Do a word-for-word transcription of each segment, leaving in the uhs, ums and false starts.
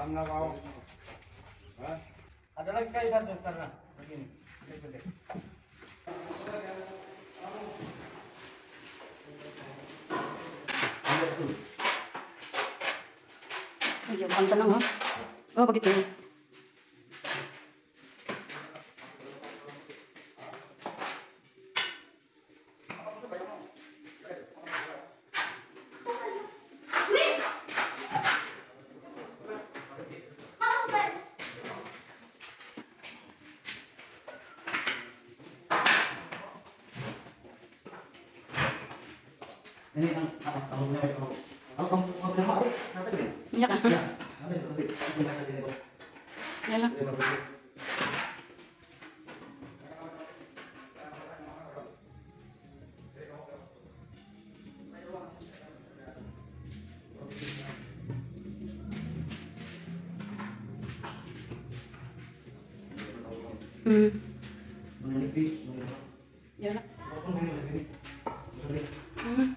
Bangga kau. Hah? Ada lagi kayu satu karena begini. Gede-gede. Oh iya, bukan senang, ha? Oh, begitu. Ini kan apa kalau punya kalau kalau kamu mau punya apa nanti gini Minyak, ah? ya nanti nanti punya aja nih kok Ya lah. Hmm. meneliti Ya lah. apa meneliti Hmm.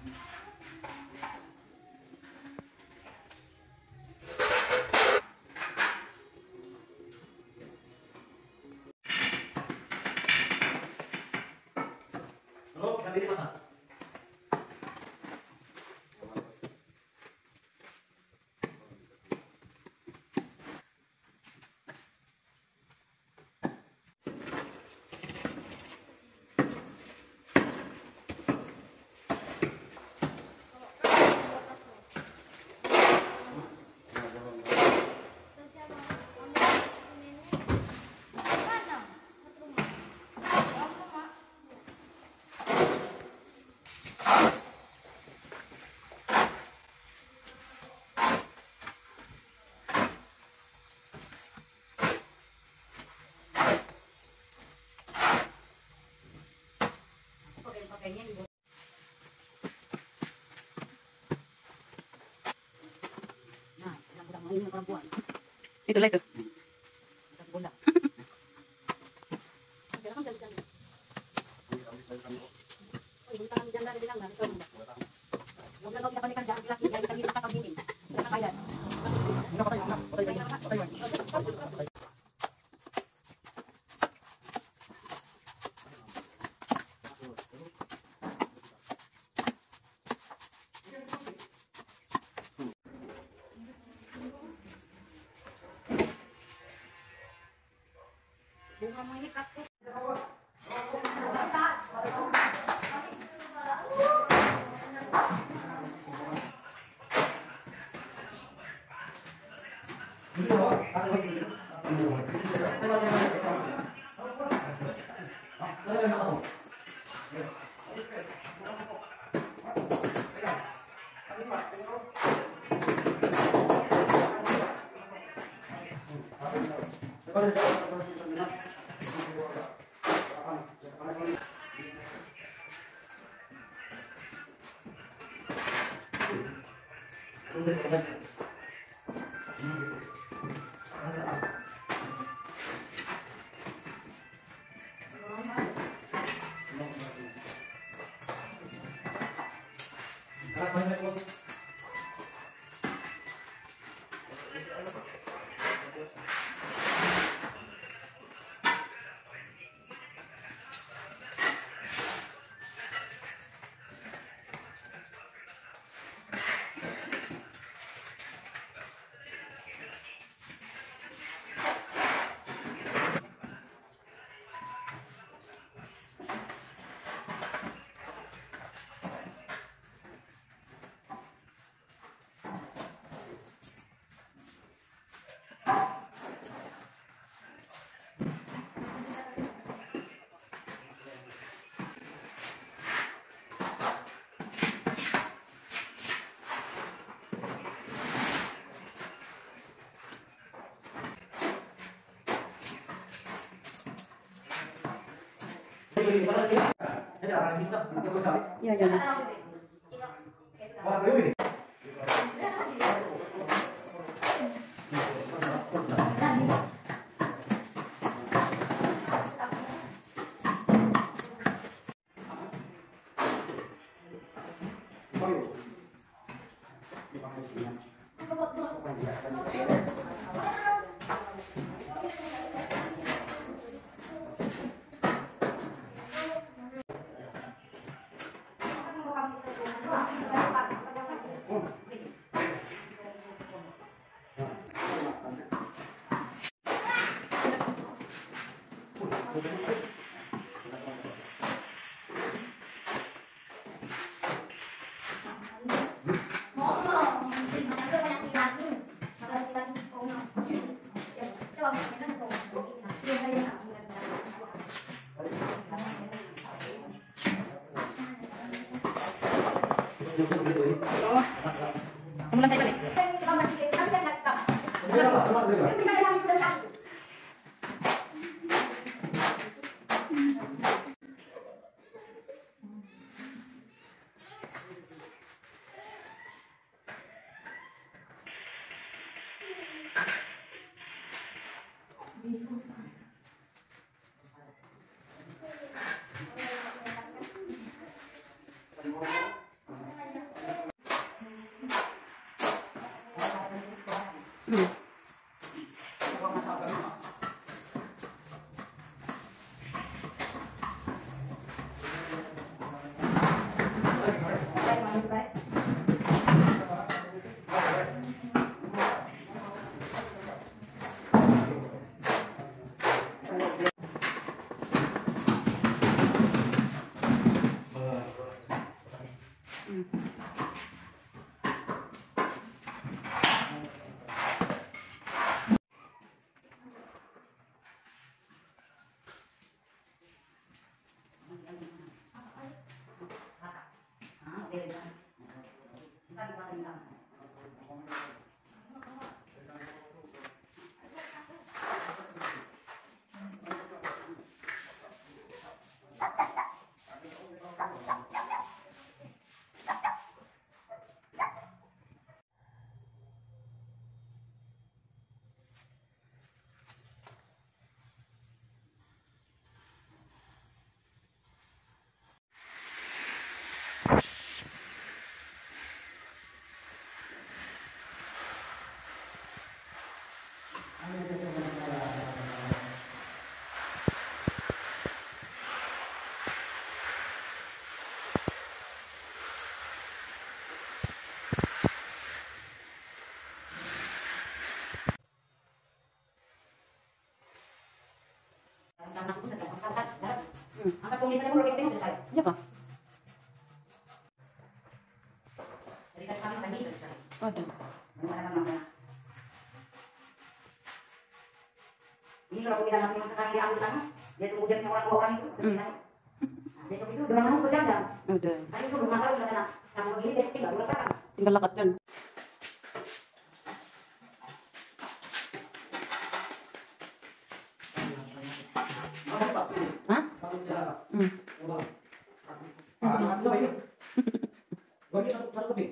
Halo, kami ini masak. Pakainya di nah, budak ini perempuan. Itulah itu. Bunda. Jangan kan janda. Oh, ini tangan janda dia bilang enggak bisa. Enggak boleh kau tidak kerja laki-laki dia bisa kita kau gini. Kita kaya. Ini apa tadi? Apa tadi? Apa tadi? Bunga ini kaktus. Ya, ya. Thank you. Oh. Umulan tayo balik. Hmm. Hmm. Angkat tulisannya mau roket selesai. Iya kah? Dari tadi kami tadi selesai. Waduh. Ini kalau kita nanti sekarang dia ambil tanah, dia tunggu dia punya orang dua orang itu. Hmm. Nah, besok itu udah mau berjalan. Udah. Tadi itu belum masalah udah kena. Kamu begini besok tinggal letakkan. Tinggal lekatkan. Hah? Hmm. Ah, apa ini? Bagi satu satu kopi.